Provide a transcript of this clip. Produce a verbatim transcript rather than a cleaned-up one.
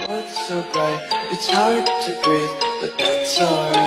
so bright, it's hard to breathe, but that's alright.